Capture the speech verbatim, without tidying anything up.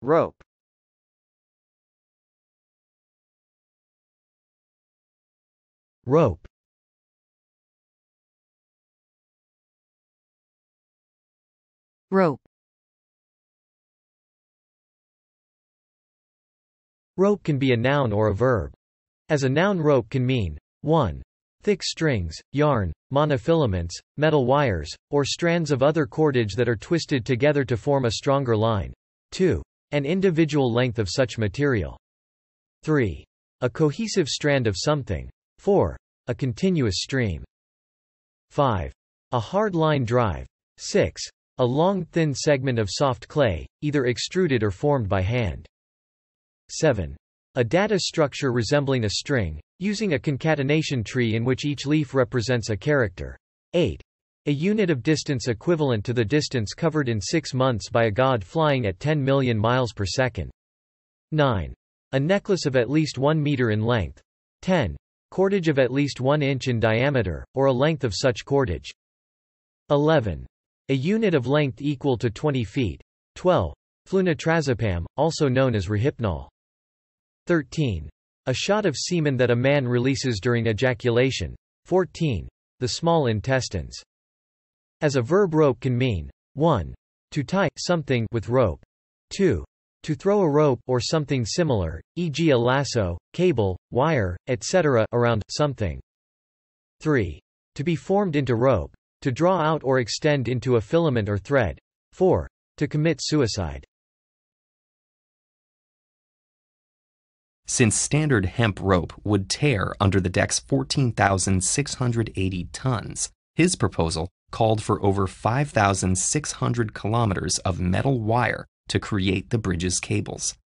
Rope. Rope. Rope. Rope can be a noun or a verb. As a noun, rope can mean one Thick strings, yarn, monofilaments, metal wires, or strands of other cordage that are twisted together to form a stronger line. two An individual length of such material. three A cohesive strand of something. four A continuous stream. five A hard line drive. six A long thin segment of soft clay, either extruded or formed by hand. seven A data structure resembling a string, using a concatenation tree in which each leaf represents a character. eight A unit of distance equivalent to the distance covered in six months by a god flying at ten million miles per second. nine A necklace of at least one meter in length. ten Cordage of at least one inch in diameter, or a length of such cordage. eleven A unit of length equal to twenty feet. twelve Flunitrazepam, also known as rohypnol. thirteen A shot of semen that a man releases during ejaculation. fourteen The small intestines. As a verb, rope can mean one To tie something with rope. two To throw a rope or something similar, for example a lasso, cable, wire, et cetera around something. three To be formed into rope. To draw out or extend into a filament or thread. four To commit suicide. Since standard hemp rope would tear under the deck's fourteen thousand six hundred eighty tons, his proposal called for over five thousand six hundred kilometers of metal wire to create the bridge's cables.